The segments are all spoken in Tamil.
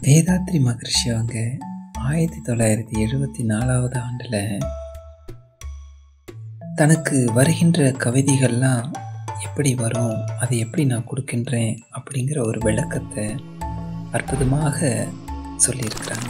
வேதாத்ரி மகரிஷி அவங்க 1974 ஆண்டில் தனக்கு வருகின்ற கவிதைகள்லாம் எப்படி வரும், அதை எப்படி நான் கொடுக்கின்றேன் அப்படிங்கிற ஒரு விளக்கத்தை அற்புதமாக சொல்லியிருக்கிறாங்க.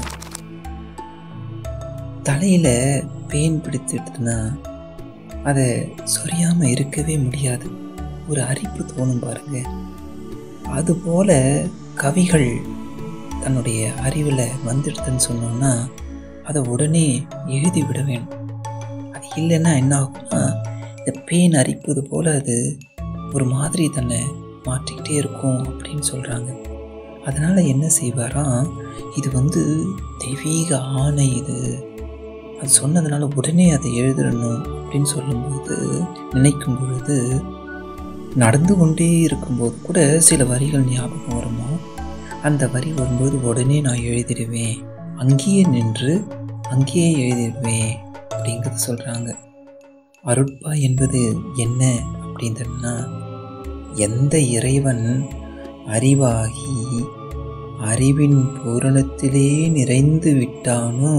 தலையில் பேன் பிடித்துட்டுனா அதை சொரியாமல் இருக்கவே முடியாது, ஒரு அரிப்பு தோணும் பாருங்க. அதுபோல் கவிகள் தன்னுடைய அறிவில் வந்துடுதுன்னு சொன்னோன்னா அதை உடனே எழுதி விட வேணும். அது இல்லைன்னா என்ன ஆகும்னா, இந்த பேன் அரிப்பது போல் அது ஒரு மாதிரி தன்னை மாற்றிக்கிட்டே இருக்கும் அப்படின்னு சொல்கிறாங்க. அதனால் என்ன செய்வாராம், இது தெய்வீக ஆணை, இது அது சொன்னதுனால உடனே அதை எழுதிடணும் அப்படின்னு சொல்லும்போது நினைக்கும் பொழுது நடந்து கொண்டே இருக்கும்போது கூட சில வரிகள் ஞாபகம் வருமா, அந்த வரி வரும்போது உடனே நான் எழுதிடுவேன், அங்கேயே நின்று அங்கேயே எழுதிடுவேன் அப்படிங்கிறது சொல்கிறாங்க. அருட்பா என்பது என்ன அப்படின்னா, எந்த இறைவன் அறிவாகி அறிவின் பூரணத்திலே நிறைந்து விட்டானோ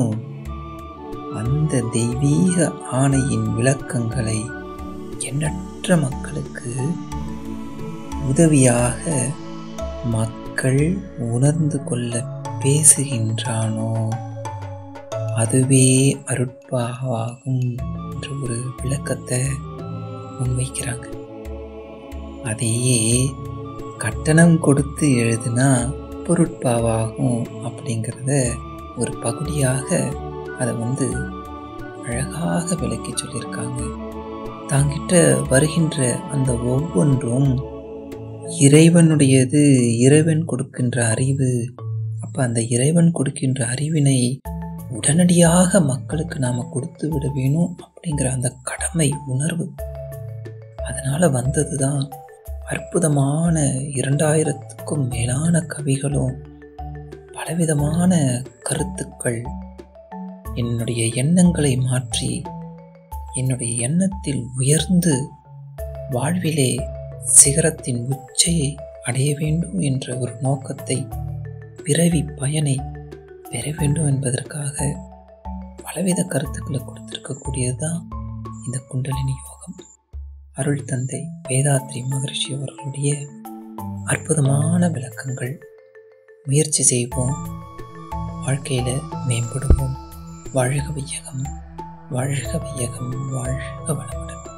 அந்த தெய்வீக ஆணையின் விளக்கங்களை எண்ணற்ற மக்களுக்கு உதவியாக மக்கள் உணர்ந்து கொள்ள பேசுகின்றானோ அதுவே அருட்பாவாகும் என்ற ஒரு விளக்கத்தை முன்வைக்கிறாங்க. அதையே கட்டணம் கொடுத்து எழுதுனா பொருட்பாவாகும் அப்படிங்கிறத ஒரு பகுதியாக அதை அழகாக விளக்கி சொல்லியிருக்காங்க. தாங்கிட்ட வருகின்ற அந்த ஒவ்வொன்றும் இறைவனுடையது, இறைவன் கொடுக்கின்ற அறிவு. அப்போ அந்த இறைவன் கொடுக்கின்ற அறிவினை உடனடியாக மக்களுக்கு நாம் கொடுத்து விட வேணும் அப்படிங்கிற அந்த கடமை உணர்வு, அதனால் வந்தது தான் அற்புதமான 2000க்கும் மேலான கவிகளும் பலவிதமான கருத்துக்கள் என்னுடைய எண்ணங்களை மாற்றி என்னுடைய எண்ணத்தில் உயர்ந்து வாழ்விலே சிகரத்தின் உச்சையை அடைய வேண்டும் என்ற ஒரு நோக்கத்தை, பிறவி பயனை பெற வேண்டும் என்பதற்காக பலவித கருத்துக்களை கொடுத்திருக்கக்கூடியது தான் இந்த குண்டலினி யோகம். அருள் தந்தை வேதாத்ரி மகரிஷி அவர்களுடைய அற்புதமான விளக்கங்கள். முயற்சி செய்வோம், வாழ்க்கையில் மேம்படுவோம். வாழ்க வையகம், வாழ்க வையகம், வாழ்க வளமுடன்.